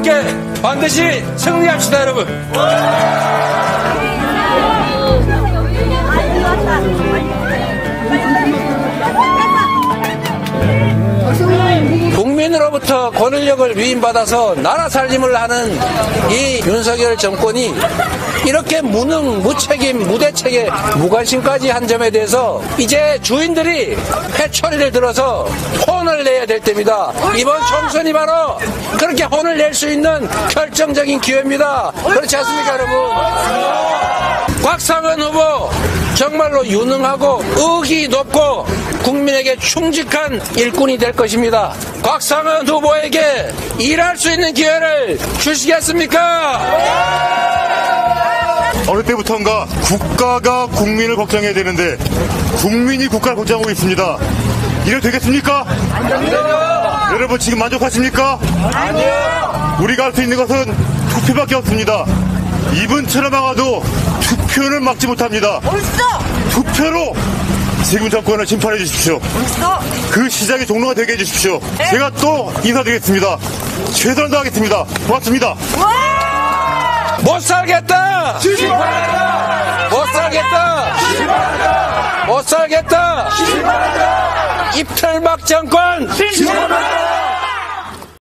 함께 반드시 승리합시다, 여러분. 국민으로부터 권력을 위임받아서 나라 살림을 하는 이 윤석열 정권이 이렇게 무능, 무책임, 무대책에 무관심까지 한 점에 대해서 이제 주인들이 회초리를 들어서 혼을 내야 될 때입니다. 이번 총선이 바로 그렇게 혼을 낼 수 있는 결정적인 기회입니다. 그렇지 않습니까, 여러분? 곽상은 후보 정말로 유능하고 의기 높고 국민에게 충직한 일꾼이 될 것입니다. 곽상은 후보에게 일할 수 있는 기회를 주시겠습니까? 어느 때부턴가 국가가 국민을 걱정해야 되는데 국민이 국가를 걱정하고 있습니다. 이래 되겠습니까? 아니요. 여러분 지금 만족하십니까? 아니요. 우리가 할 수 있는 것은 투표밖에 없습니다. 이분처럼 막아도 투표는 막지 못합니다. 투표로 지금 정권을 심판해 주십시오. 그 시작의 종로가 되게 해주십시오. 제가 또 인사드리겠습니다. 최선을 다하겠습니다. 고맙습니다. 못 살겠다! 못 살겠다! 못 살겠다! 이틀막 정권!